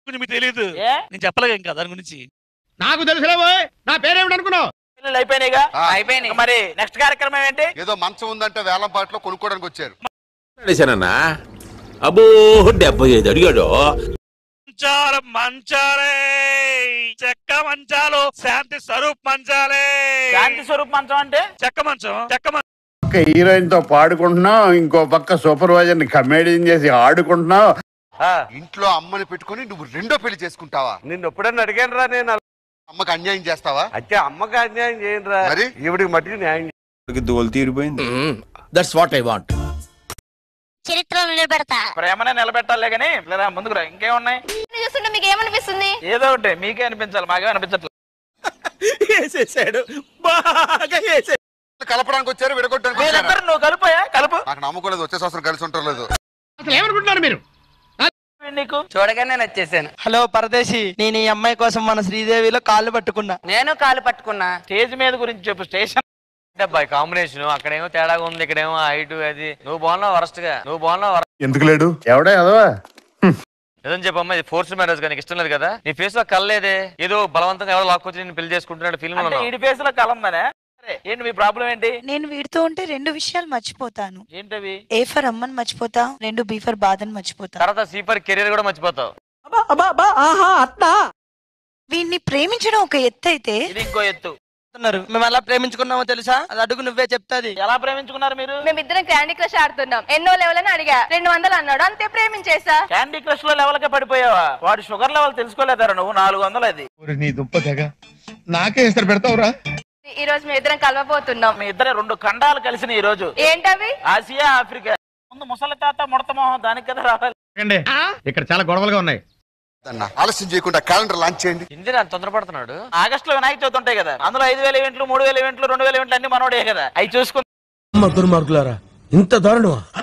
మీకు తెలియదు, నేను చెప్పలేక ఇంకా దాని గురించి. నాకు తెలుసులే, నా పేరేమిటి అనుకున్నావు? అయిపోయినాయిగా, అయిపోయినాయి. మరి నెక్స్ట్ కార్యక్రమం ఏంటి? ఏదో మంచం ఉందంటే వేలం పాటలో కొనుక్కోవడానికి వచ్చారు. అబ్బో 75 అడిగాడు. మంచాలే చెక్క మంచాలు, శాంతి స్వరూప్ మంచాలే. శాంతి స్వరూప్ మంచం అంటే చెక్క మంచం. పక్క హీరోయిన్ తో పాడుకుంటున్నావు, ఇంకో పక్క సూపర్వైజర్ ని కమేడియన్ చేసి ఆడుకుంటున్నావు. ఇంట్లో అమ్మని పెట్టుకుని నువ్వు రెండో పెళ్లి చేసుకుంటావా? నిన్ను ఎప్పుడన్నా అడిగాను రా నేను? అమ్మకి అన్యాయం చేస్తావా? అయితే అమ్మకి అన్యాయం చేయను రా, మరి ఈవిడికి మట్టికి న్యాయం దోలు తీరిపోయింది. That's what I want. చరిత్రలో నిలబెడతా. ప్రేమనే నిలబెట్టాలే గానీ ముందుకు రా. ఇంకేమున్నాయి చూస్తుంటే మీకు ఏమనిపిస్తుంది? ఏదో ఒకటి మీకే అనిపించాలి, మాకే అనిపించట్లేదు. కలపడానికి వచ్చారు, విడగొట్టడానికి వచ్చారు. నువ్వు కలుపు. నాకు నమ్మకలేదు, వచ్చే సంవత్సరం కలిసి ఉంటారు లేదు. అసలు ఏమనుకుంటున్నారు మీరు? నీకు చూడగానే నచ్చేసాను. హలో పరదేశి, నేను ఈ అమ్మాయి కోసం మన శ్రీదేవిలో కాళ్ళు పట్టుకున్నా. నేను కాళ్ళు పట్టుకున్నా. స్టేజ్ మీద గురించి చెప్పు. స్టేషన్ అబ్బాయి కాంబినేషన్ అక్కడేమో తేడాగా ఉంది, ఇక్కడేమో హైట్ అది. నువ్వు బాగున్నావు వరస్ట్ గా, నువ్వు బాగున్నావు. ఎందుకు లేడు? ఎవడే అదవా? నిజం చెప్పమ్మా, ఇది ఫోర్స్ మ్యారేజ్ గా, నీకు ఇష్టం లేదు కదా? నీ ఫేస్ లో కళ్ళలేదే, ఏదో బలవంతంగా ఎవరో లాక్కొచ్చి నేను పెళ్లి చేసుకుంటున్నాడు ఫిల్మ్ లో. ఈడి ఫేస్ లో కలందనే. ఏంటి మీ ప్రాబ్లం ఏంటి? నేను వీడితో ఉంటే 2 విషయాలు మర్చిపోతాను. ఏంటవి? ఏ ఫర్ అమ్మని మర్చిపోతా, 2 బి ఫర్ బాధని మర్చిపోతా. తర్వాత సి ఫర్ కెరీర్ కూడా మర్చిపోతావు. వీడిని ప్రేమించడం ఒక ఎత్తు అయితే ఇది ఇంకో ఎత్తు. మేము ఎలా ప్రేమించుకున్నామో తెలుసా? అది అడుగు, నువ్వే చెప్తాది. ఎలా ప్రేమించుకున్నారు మీరు? మేమిద్దరం క్యాండీ క్రష్ ఆడుతున్నాం. ఎన్నో లెవెల్ అని అడిగా, 200 అన్నాడు, అంతే ప్రేమించేసా. క్యాండీ క్రష్ లో లెవెల్ కే పడిపోయావా? వాడు షుగర్ లెవెల్ తెలుసుకోలేదారా నువ్వు? 400 అది. నీ దుప్పగా నాకే ఇస్తారు పెడతావురా. ఈ రోజు మీ ఇద్దరం కలవబోతున్నాం. మీ ఇద్దరే 2 ఖండాలు కలిసిన ఈ రోజు. ఏంటవి? Asia, Africa. ముందు ముసలి తాత ముడత మొహం, దానికి కదా రావాలి. ఇక్కడ చాలా గొడవలుగా ఉన్నాయి. ఆలస్యం చేయకుండా క్యాలెండర్ లాంచ్ చేయండి. ఇందిరా తొందరపడుతున్నాడు. ఆగస్ట్ లో వినాయక చవితి ఉంటాయి కదా, అందులో 5000 ఈవెంట్లు, 3000 ఈవెంట్లు, 2000 ఈవెంట్లు అన్ని మనోడే కదా. అవి చూసుకుని దుర్మార్గులారా, ఇంత దారుణమా?